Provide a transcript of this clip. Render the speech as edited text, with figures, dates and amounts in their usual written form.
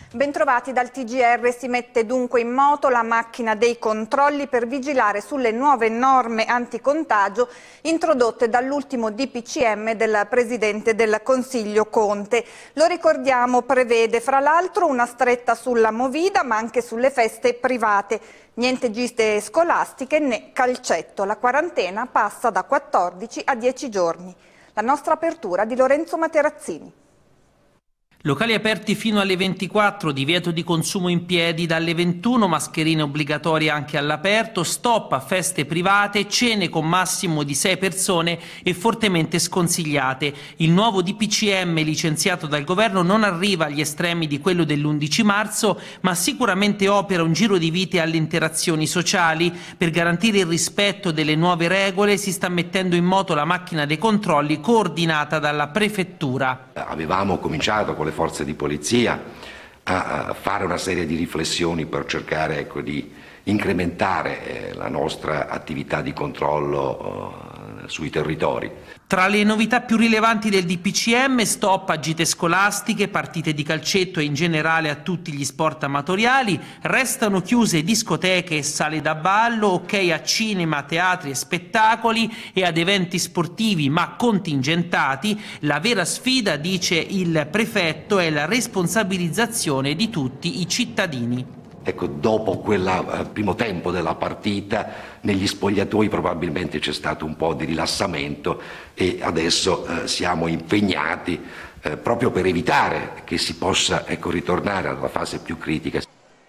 Bentrovati dal TGR, si mette dunque in moto la macchina dei controlli per vigilare sulle nuove norme anticontagio introdotte dall'ultimo DPCM del Presidente del Consiglio Conte. Lo ricordiamo, prevede fra l'altro una stretta sulla movida ma anche sulle feste private. Niente gite scolastiche né calcetto. La quarantena passa da 14 a 10 giorni. La nostra apertura di Lorenzo Materazzini. Locali aperti fino alle 24, divieto di consumo in piedi dalle 21, mascherine obbligatorie anche all'aperto, stop a feste private, cene con massimo di 6 persone e fortemente sconsigliate. Il nuovo DPCM licenziato dal governo non arriva agli estremi di quello dell'11 marzo, ma sicuramente opera un giro di vite alle interazioni sociali. Per garantire il rispetto delle nuove regole si sta mettendo in moto la macchina dei controlli coordinata dalla Prefettura. Avevamo cominciato con le forze di polizia a fare una serie di riflessioni per cercare di incrementare la nostra attività di controllo sui territori. Tra le novità più rilevanti del DPCM, stop a gite scolastiche, partite di calcetto e in generale a tutti gli sport amatoriali, restano chiuse discoteche e sale da ballo, ok a cinema, teatri e spettacoli e ad eventi sportivi ma contingentati. La vera sfida, dice il prefetto, è la responsabilizzazione di tutti i cittadini. Ecco, dopo quel primo tempo della partita, negli spogliatoi probabilmente c'è stato un po' di rilassamento e adesso siamo impegnati proprio per evitare che si possa ritornare alla fase più critica.